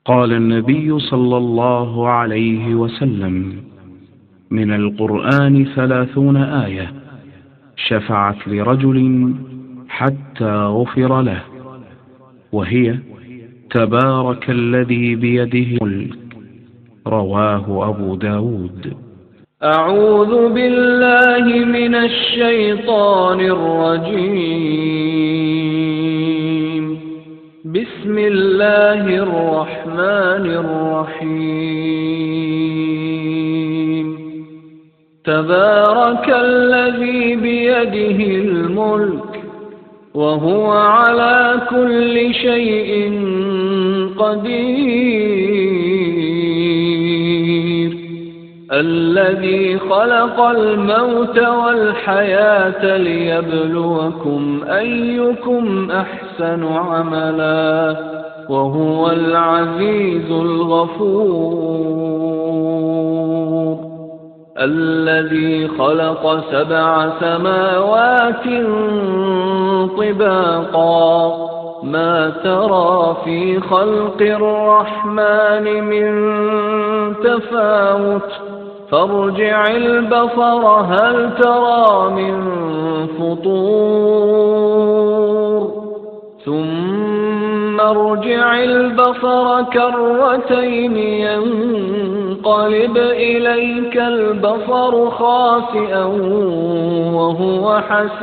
قال النبي صلى الله عليه وسلم: من القرآن 30 آية شفعت لرجل حتى غفر له، وهي: تبارك الذي بيده الملك. رواه أبو داود. أعوذ بالله من الشيطان الرجيم. بسم الله الرحمن الرحيم. تبارك الذي بيده الملك وهو على كل شيء قدير، الذي خلق الموت والحياة ليبلوكم أيكم أحسن عملا، وهو العزيز الغفور. الذي خلق 7 سماوات طباقا، ما ترى في خلق الرحمن من تفاوت، فارجع البصر هل ترى من فطور، ثم ارجع البصر كرتين ينقلب إليك البصر خاسئا وهو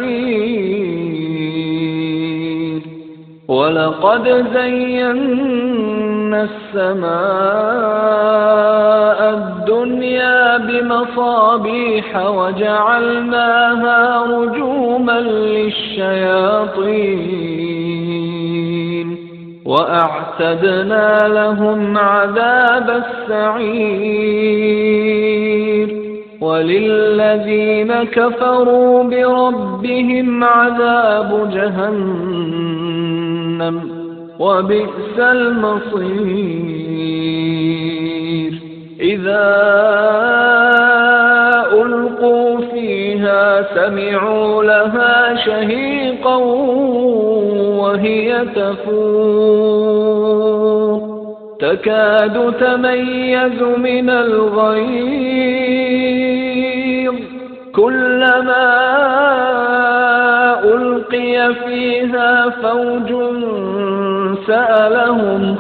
حسير. ولقد زينا السماء الدنيا بمصابيح وجعلناها رجوما للشياطين، وأعتدنا لهم عذاب السعير. وللذين كفروا بربهم عذاب جهنم، وبئس المصير. إذا ألقوا فيها سمعوا لها شهيقا وهي تفور، تكاد تميز من الغيظ، كلما ألقي فيها فوج سألهم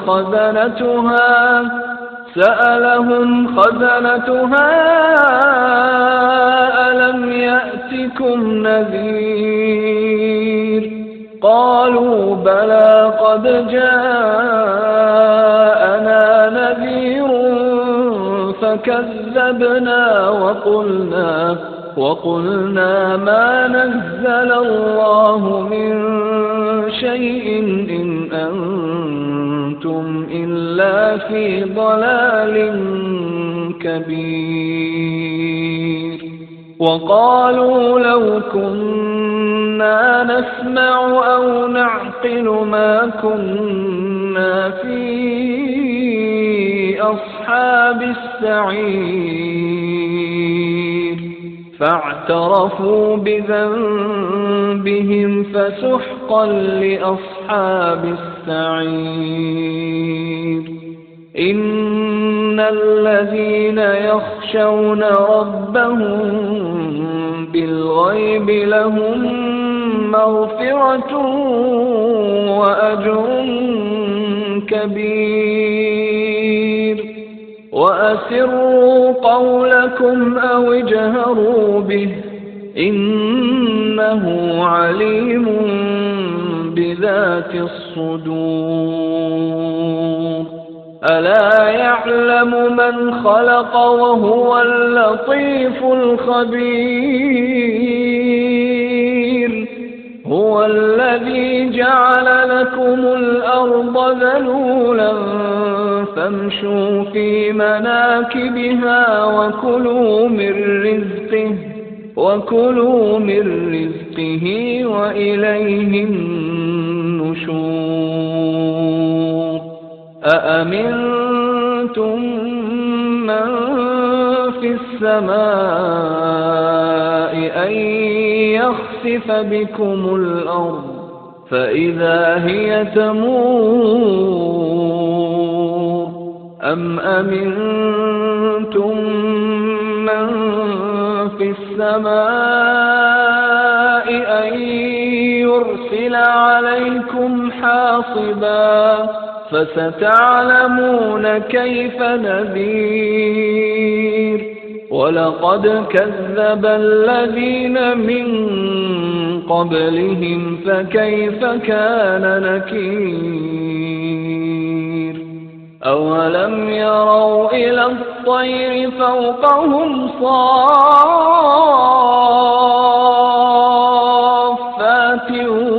خزنتها ألم يأتكم نذير؟ قالوا بلى قد جاءنا نذير فكذبنا وقلنا ما نزل الله من شيء إن أنتم إلا في ضلال كبير. وقالوا لو كنا نسمع أو نعقل ما كنا في أصحاب السعير، فاعترفوا بذنبهم فسحقا لأصحاب السعير. إن الذين يخشون ربهم بالغيب لهم مغفرة وأجر كبير. وأسروا قولكم أو اجهروا به إنه عليم بذات الصدور. ألا يعلم من خلق وهو اللطيف الخبير. هو الذي جعل لكم الأرض ذلولا فامشوا في مناكبها وكلوا من رزقه وإليه النشور. أأمنتم من في السماء أن يخسف بكم الأرض فإذا هي تمور أم أمنتم من في السماء أن يرسل عليكم حاصبا فستعلمون كيف نذير ولقد كذب الذين من قبلهم فكيف كان نكير أولم يروا إلى الطير فوقهم صافات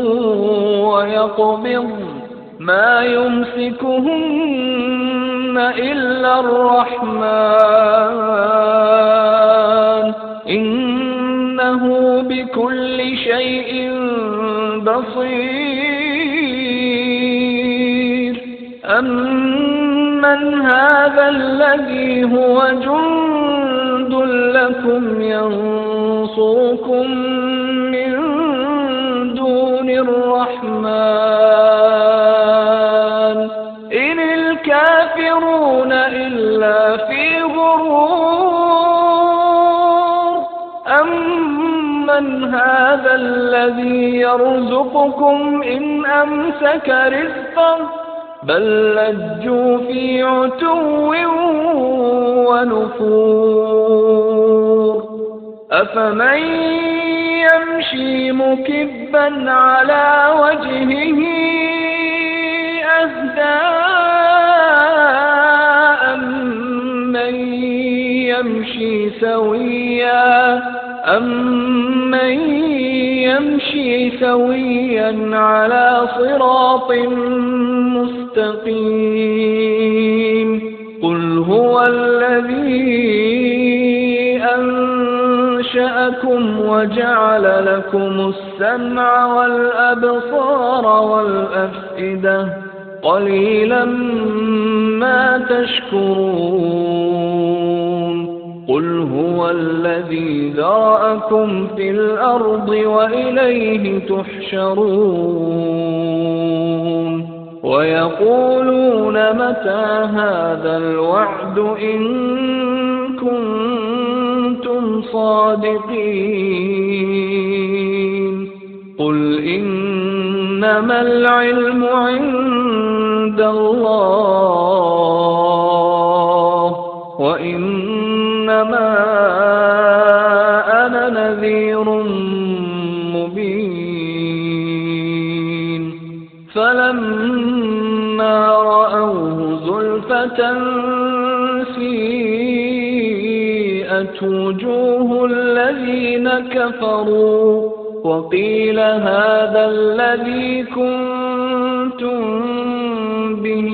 ويقبض ما يمسكهن إلا الرحمن إنه بكل شيء بصير أمن هذا الذي هو جند لكم ينصركم من دون الرحمن إن الكافرون إلا في غرور أمن هذا الذي يرزقكم إن أمسك رزقه بل لجوا في عتو ونفور أفمن يمشي مكبا على وجهه أهدى أمن يمشي سويا على صراط مستقيم قل هو الذي أنشأكم وجعل لكم السمع والأبصار والأفئدة قليلا ما تشكرون قل هو الذي ذرأكم في الأرض وإليه تحشرون ويقولون متى هذا الوعد إن كنتم صادقين قل إنما العلم عند الله وإنما أنا نذير مبين فلما رأوه زلفة سيئت وجوه الذين كفروا وقيل هذا الذي كنتم به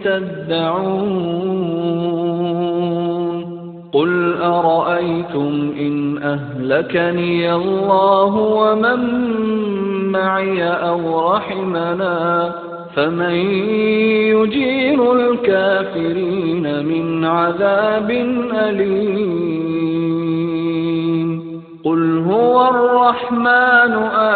تدعون قل أرأيتم إن أهلكني الله ومن معي أو رحمنا فمن يجير الكافرين من عذاب أليم قل هو الرحمن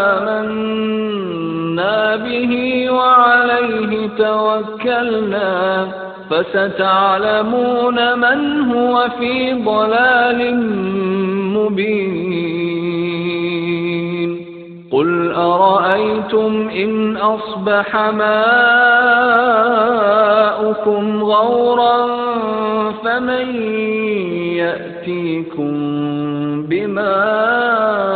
آمنا به وعليه توكلنا فستعلمون من هو في ضلال مبين قل أرأيتم إن أصبح ماؤكم غورا فمن يأتيكم بماء